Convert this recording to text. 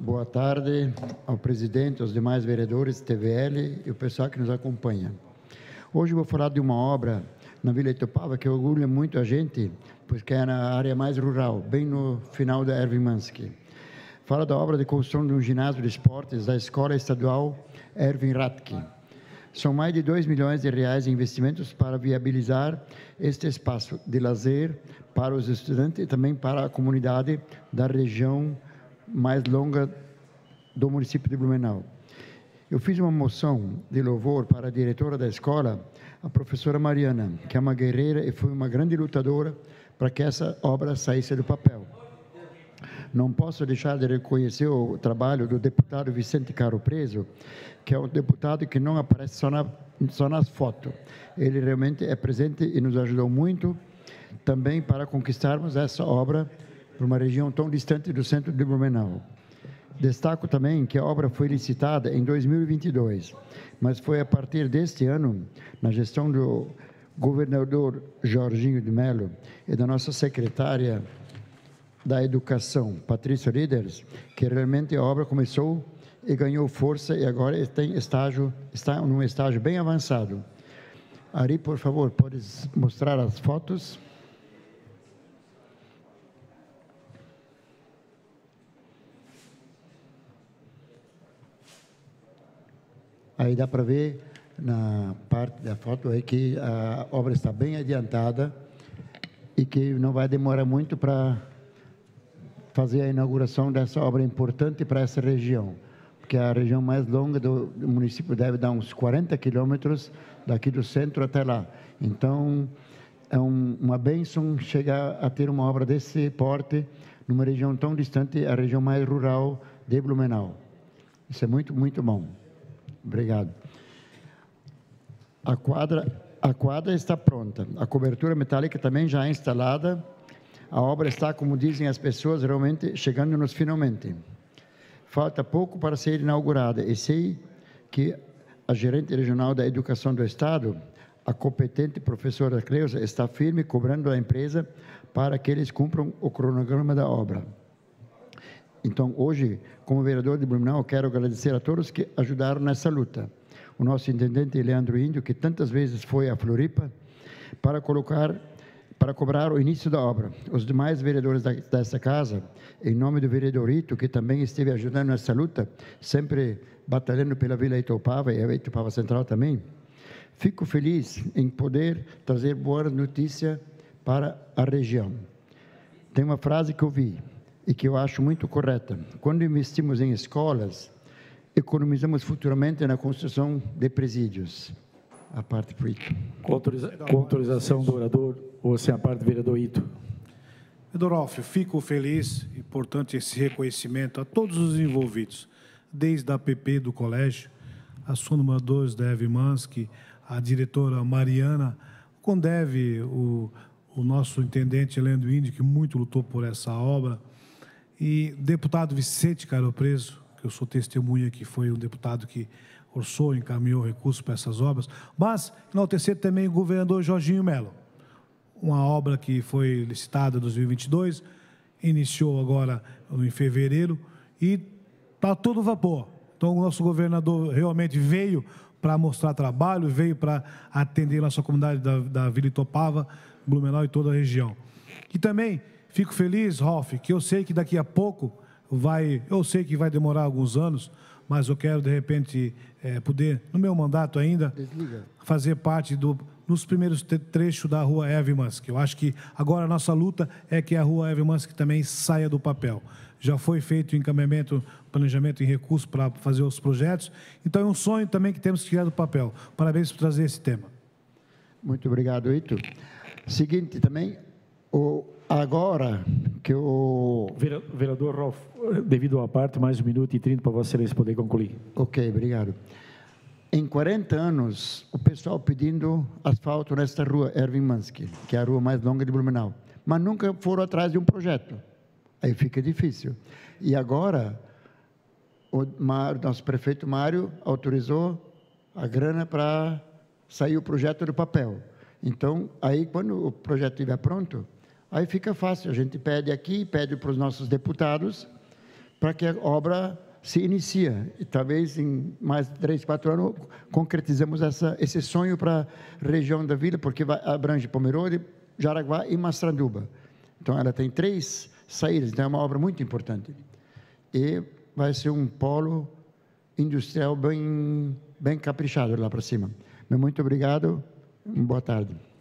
Boa tarde ao presidente, aos demais vereadores, TVL e o pessoal que nos acompanha. Hoje eu vou falar de uma obra na Vila Itopava que orgulha muito a gente, porque é na área mais rural, bem no final da Erwin Manski. Fala da obra de construção de um ginásio de esportes da Escola Estadual Erwin Rattke. São mais de 2 milhões de reais em investimentos para viabilizar este espaço de lazer para os estudantes e também para a comunidade da região mais longa do município de Blumenau. Eu fiz uma moção de louvor para a diretora da escola, a professora Mariana, que é uma guerreira e foi uma grande lutadora para que essa obra saísse do papel. Não posso deixar de reconhecer o trabalho do deputado Vicente Caro Preso, que é um deputado que não aparece só nas fotos. Ele realmente é presente e nos ajudou muito também para conquistarmos essa obra para uma região tão distante do centro de Blumenau. Destaco também que a obra foi licitada em 2022, mas foi a partir deste ano, na gestão do governador Jorginho de Mello e da nossa secretária da Educação, Patrícia Rieders, que realmente a obra começou e ganhou força e agora está num estágio bem avançado. Ari, por favor, podes mostrar as fotos? Aí dá para ver na parte da foto aí que a obra está bem adiantada e que não vai demorar muito para fazer a inauguração dessa obra importante para essa região, porque a região mais longa do município deve dar uns 40 quilômetros daqui do centro até lá. Então, é uma bênção chegar a ter uma obra desse porte numa região tão distante, a região mais rural de Blumenau. Isso é muito, muito bom. Obrigado. A quadra está pronta. A cobertura metálica também já é instalada. A obra está, como dizem as pessoas, realmente chegando nos finalmente. Falta pouco para ser inaugurada e sei que a gerente regional da Educação do Estado, a competente professora Cleusa, está firme cobrando a empresa para que eles cumpram o cronograma da obra. Então, hoje, como vereador de Blumenau, quero agradecer a todos que ajudaram nessa luta. O nosso intendente Leandro Índio, que tantas vezes foi a Floripa para cobrar o início da obra. Os demais vereadores dessa casa, em nome do vereador Ito, que também esteve ajudando nessa luta, sempre batalhando pela Vila Itopava e a Itopava Central também, fico feliz em poder trazer boas notícias para a região. Tem uma frase que eu vi e que eu acho muito correta. Quando investimos em escolas, economizamos futuramente na construção de presídios. A parte para o Ito. Com autorização do orador, ou sem a parte do vereador Ito. Vereador Alfio, fico feliz, importante esse reconhecimento a todos os envolvidos, desde a APP do colégio, a sua número 2 da Erwin Manski, a diretora Mariana, o Condev, o nosso intendente Leandro Índio, que muito lutou por essa obra, e o deputado Vicente Caro Preso, que eu sou testemunha, que foi um deputado que orçou, encaminhou recursos para essas obras, mas enaltecer também o governador Jorginho Mello, uma obra que foi licitada em 2022, iniciou agora em fevereiro e está todo vapor. Então, o nosso governador realmente veio para mostrar trabalho, veio para atender a nossa comunidade da Vila Itopava, Blumenau e toda a região. E também fico feliz, Ralf, que eu sei que daqui a pouco eu sei que vai demorar alguns anos, mas eu quero, de repente, poder, no meu mandato ainda, fazer parte nos primeiros trechos da rua Erwin Manski. Eu acho que agora a nossa luta é que a rua Erwin Manski também saia do papel. Já foi feito o encaminhamento, planejamento em recursos para fazer os projetos, então é um sonho também que temos que tirar do papel. Parabéns por trazer esse tema. Muito obrigado, Ito. Seguinte também, agora que o... Vereador Rolf, devido à parte, mais 1 minuto e 30 para Vossa Excelência poder concluir. Ok, obrigado. Em 40 anos, o pessoal pedindo asfalto nesta rua Erwin Manski, que é a rua mais longa de Blumenau, mas nunca foram atrás de um projeto. Aí fica difícil. E agora, o nosso prefeito Mário autorizou a grana para sair o projeto do papel. Então, aí quando o projeto estiver pronto, aí fica fácil. A gente pede aqui, pede para os nossos deputados, para que a obra se inicie. E talvez em mais 3, 4 anos concretizemos esse sonho para a região da vila, porque abrange Pomerode, Jaraguá e Massaranduba. Então, ela tem 3 saídas, então é uma obra muito importante. E vai ser um polo industrial bem caprichado lá para cima. Muito obrigado, boa tarde.